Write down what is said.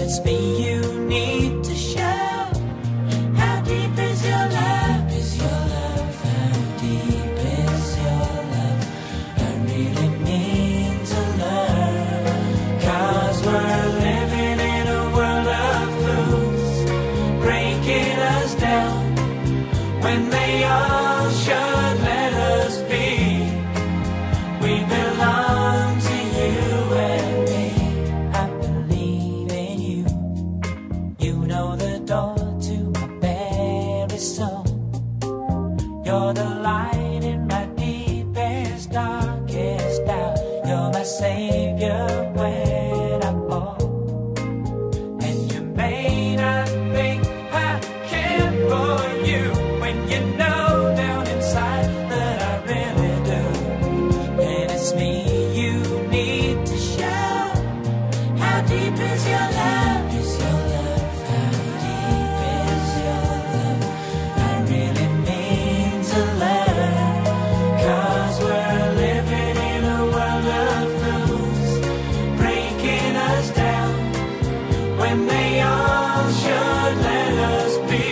it's me you need to show. How deep is your love? Is your love? How deep is your love? I really mean to learn. 'Cause we're living in a world of fools, breaking us down when they all should let us be. We belong to you and me. I believe in you. You know the door to my very soul. You're the light in my deepest, darkest doubt. You're my savior when I fall. And you may not think I care for you, when you know down inside that I really do. And it's me you need to show. How deep is your love? Is your love? How deep is your love? I really mean to learn. 'Cause we're living in a world of fools, breaking us down when they all should let us be.